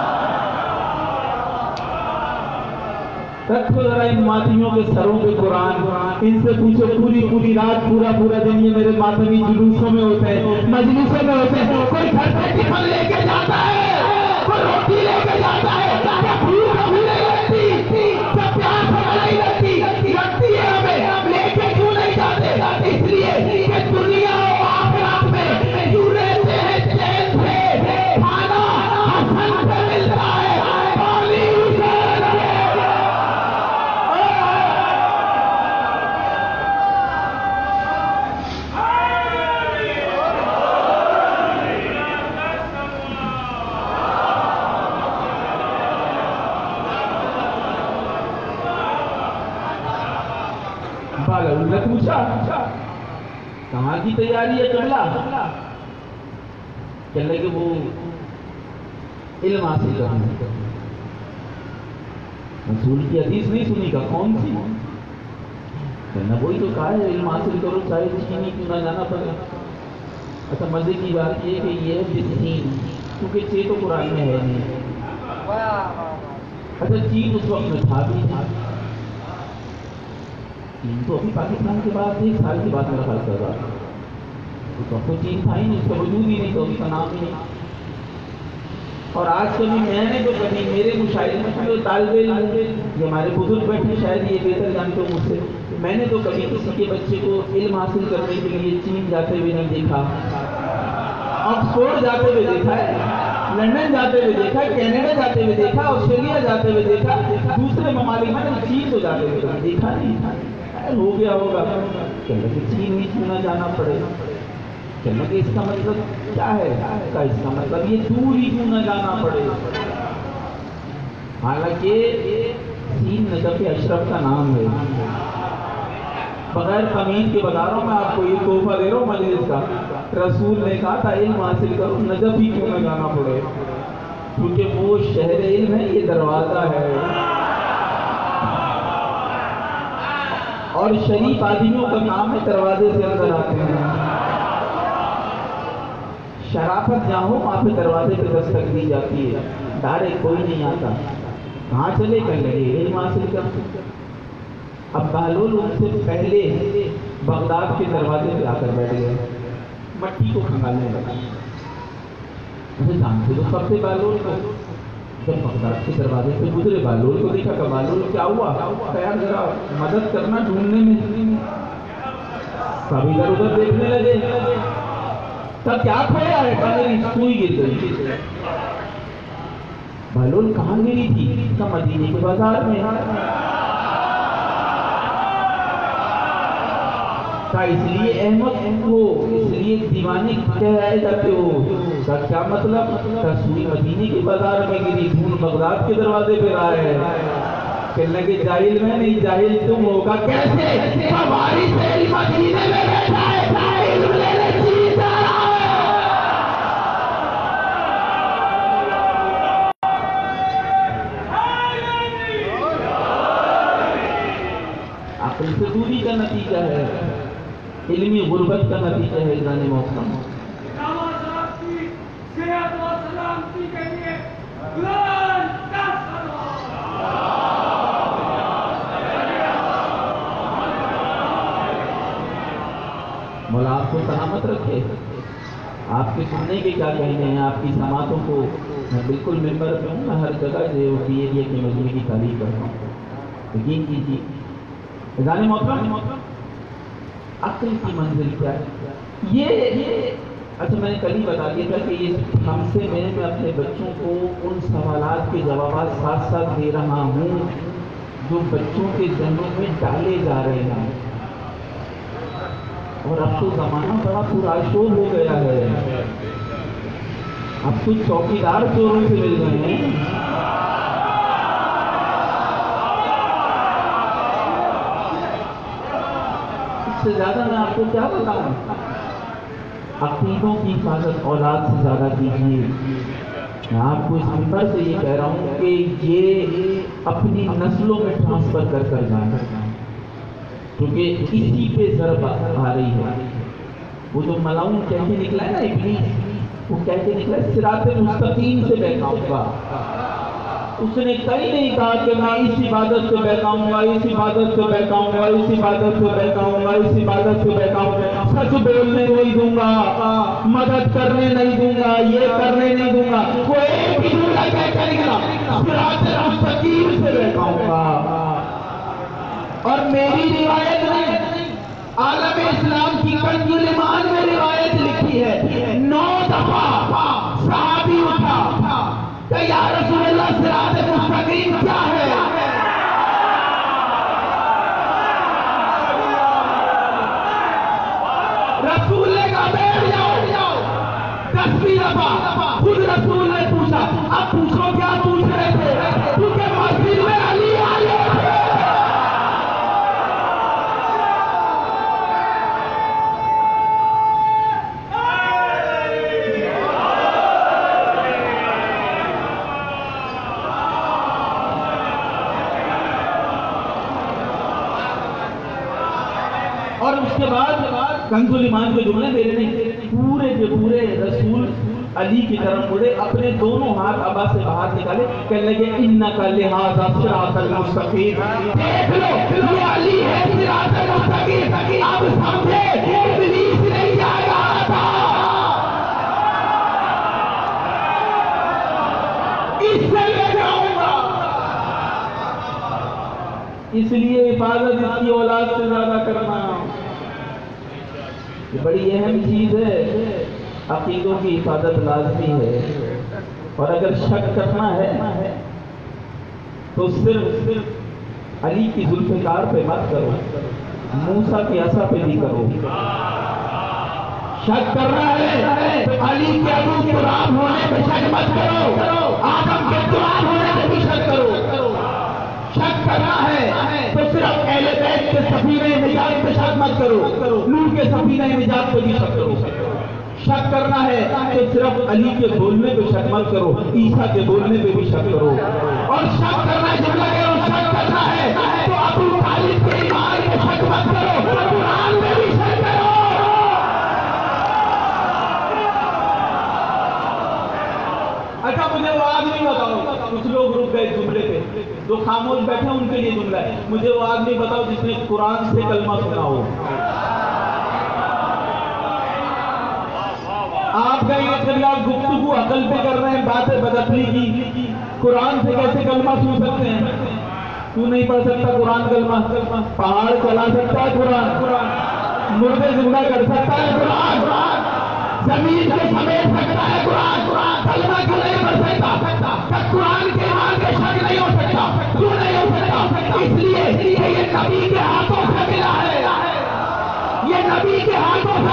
رکھو ذرا ان ماتمیوں کے سروں پہ قرآن، ان سے پوچھو پوری رات پورا دن یہ میرے ماتمی جلوسوں میں ہوتے ہیں، مجلسوں میں ہوتے ہیں. کوئی گھر سے ٹفن لے کے جاتا ہے، کوئی روٹی لے کے جاتا ہے، بھوک ابھی نہیں لگتی، جب پیاس نہیں لگتی ہے ہمیں لے کے کیوں نہیں جاتے؟ اس لیے کہ دنیا و آخرت میں کیوں رہتے ہیں چین سے، کھانا حسن سے ملتا ہے، پانی نے پوچھا کہاں کی تیاری ہے قبلہ؟ کہنے لگے وہ علم حاصل کرنا. رسول کی حدیث نہیں سنی کا کون سی؟ کہنا وہی تو کہا ہے علم حاصل کرو چاہے چینی کیوں نہ جانا پڑے. اچھا مزے کی بات یہ کہ یہ چین، کیونکہ چین تو قرآن میں ہے نہیں. اچھا چین اس وقت میں تھا بھی نہیں، چین تو ابھی پاکستان کے بعد 1 سال کے بعد میرا خیال کر رہا تھا. اس وقت تو چین تھا ہی نہیں، اس کا وجود ہی نہیں، تو اس کا نام ہی نہیں. اور آج کبھی میں نے تو کبھی میرے مشاہدے میں جو طالب علم جو ہمارے بزرگ بیٹھے شاید یہ بہتر جانتے ہو مجھ سے، میں نے تو کبھی کسی کے بچے کو علم حاصل کرنے کے لیے چین جاتے ہوئے نہیں دیکھا. آکسفورڈ جاتے ہوئے دیکھا ہے، لندن جاتے ہوئے دیکھا ہے، کینیڈا جاتے ہوئے دیکھا، آسٹریلیا جاتے ہوئے دیکھا، دوسرے ممالک میں چین تو جاتے ہوئے دیکھا نہیں، ہو گیا ہوگا کہ چین ہی کیوں نہ جانا پڑے، کہنا کہ اس کا مطلب کیا ہے، اس کا مطلب یہ دور ہی کیوں نہ جانا پڑے۔ حالانکہ چین نجف اشرف کا نام ہے، بغیر قمین کے بتا رہا ہوں میں آپ کو، یہ تحفہ دے رہا ہوں مجلس کا، رسول نے کہا تھا علم حاصل کرو نجف ہی کیوں نہ جانا پڑے، کیونکہ وہ شہر علم ہے، یہ دروازہ ہے، اور شریف آدمیوں کا کام ہے دروازے سے اندر آتے ہیں، شرافت جہاں ہو وہاں پہ دروازے پہ دستک دی جاتی ہے، ڈائریکٹ کوئی نہیں آتا، کہاں چلے کر لگے علم حاصل کر۔ اب بہلول ان سے پہلے بغداد کے دروازے پہ آ کر بیٹھ گئے، مٹی کو کھنگالنے لگا، جانتے تو سب سے بہلول کو، جب بغداد کے دروازے پہ گزرے بہلول کو دیکھا کہ بہلول کیا ہوا، خیر ذرا مدد کرنا ڈھونڈنے میں، سب ادھر ادھر دیکھنے لگے، تب کیا کھویا ہے، میری سوئی گر گئی، بہلول کہاں گری تھی، کا مدینے کے بازار میں، اس لیے احمد ہو، اس لیے دیوانے کہہ جاتے ہو، کیا مطلب، سوئی مدینے کے بازار میں گری، دھون بغداد کے دروازے پہ رہا ہے، کہنے لگے جاہل میں نہیں، جاہل تم ہوگا، کیسے ہماری سیل مدینے میں بیٹھا ہے، علم لینے چیز آ رہا ہے، عقل سے دوری کا نتیجہ ہے، علمی غربت کا نتیجہ ہے جنان محترم۔ علامہ صاحب کی صحت و سلامتی کے لیے بلند دست مولا آپ کو سلامت رکھے، آپ کے سننے کے کیا کہنے ہیں، آپ کی سماعتوں کو میں بالکل ممبر پہ ہوں، میں ہر جگہ جو ایریا کے مجموعے کی تعریف کرتا ہوں، یقین کیجیے جنان محترم عقل کی منزل کیا ہے، یہ اچھا میں نے کل ہی بتا دیا تھا کہ یہ ہم سے میں اپنے بچوں کو ان سوالات کے جوابات ساتھ ساتھ دے رہا ہوں جو بچوں کے ذہنوں میں ڈالے جا رہے ہیں، اور اب تو زمانہ بڑا پرآشوب ہو گیا ہے، اب تو چوکیدار چوروں سے مل گئے ہیں، اس سے زیادہ میں آپ کو کیا بتاؤں، عقیدوں کی حفاظت اولاد سے زیادہ کیجیے۔ میں آپ کو اس منبر سے یہ کہہ رہا ہوں کہ یہ اپنی نسلوں میں ٹرانسفر کر کر جائیں، کیونکہ اسی پہ ضرب آ رہی ہے۔ وہ جو ملعون کہہ کے نکلا ہے نا ابلیس، وہ کہہ کے نکلا ہے صراط مستقیم سے بہکاؤں گا، اس نے کہیں نہیں کہا کہ میں اس عبادت سے بہکاؤں گا، اس عبادت سے بہکاؤں گا، اس عبادت سے بہکاؤں گا، اس عبادت سے بہکاؤں گا، سچ بولنے نہیں دوں گا، مدد کرنے نہیں دوں گا، یہ کرنے نہیں دوں گا، وہ ایک ہی جملہ کہہ کر نکلا صراط مستقیم سے بہکاؤں گا۔ اور میری روایت نہیں، عالم اسلام کی کنز الایمان میں روایت لکھی ہے، 9 دفعہ صحابی اٹھا کہ یا رسول اللہ صراط مستقیم کیا ہے؟ رسول نے کہا بیٹھ جاؤ، 10ویں دفعہ خود رسول نے پوچھا، اب پوچھو کیا پوچھ رہے تھے، کیونکہ مسجد میں علی آئے تھے۔ اور اس کے بعد کنز الایمان کے جملے میرے نہیں، پورے کے پورے رسول علی کی طرف مڑے، اپنے دونوں ہاتھ ابا سے باہر نکالے، کہنے لگے انک لہذا صراط المستقیم، دیکھ لو یہ علی ہے صراط المستقیم، اب سمجھے ابلیس نے کیا کہا تھا، اس سے لے جاؤں گا۔ اس لیے حفاظت اس کی اولاد سے زیادہ کرنا یہ بڑی اہم چیز ہے۔ عقیدوں کی حفاظت لازمی ہے، اور اگر شک کرنا ہے تو صرف علی کی ذوالفقار پہ مت کرو، موسیٰ کی عصا پہ بھی کرو۔ شک کرنا ہے تو علی کے ابو تراب ہونے پہ شک مت کرو، آدم کے تراب ہونے پہ بھی شک کرو۔ شک کرنا ہے تو صرف اہل بیت کے سفینہ نجات پہ شک مت کرو، نوح کے سفینہ نجات پہ بھی شک کرو۔ شک کرنا ہے تو صرف علی کے بولنے پہ شک مت کرو، عیسیٰ کے بولنے پہ بھی شک کرو۔ اور شک کرنا ہے جب لگے اور شک کرنا ہے تو ابو طالب کے ایمان پہ شک مت کرو، قرآن پہ بھی شک کرو۔ اچھا مجھے وہ آدمی بتاؤ، کچھ لوگ رک گئے جملے پہ، جو خاموش بیٹھے ان کے لیے جملہ ہے، مجھے وہ آدمی بتاؤ جس نے قرآن سے کلمہ سنا ہو۔ آپ کا یہ خیال گفتگو عقل پہ کر رہے ہیں، باتیں بدعقلی کی، قرآن سے کیسے کلمہ سن سکتے ہیں؟ کیوں نہیں پڑھ سکتا قرآن کلمہ؟ پہاڑ چلا سکتا ہے قرآن، مردے زندہ کر سکتا ہے قرآن، زمین کو سمیٹ سکتا ہے قرآن، کلمہ کیوں نہیں پڑھ سکتا؟ قرآن کے ایمان کے شک نہیں ہو سکتا، کیوں نہیں ہو سکتا؟ اس لیے کہ یہ نبی کے ہاتھوں سے ملا ہے، یہ نبی کے ہاتھوں سے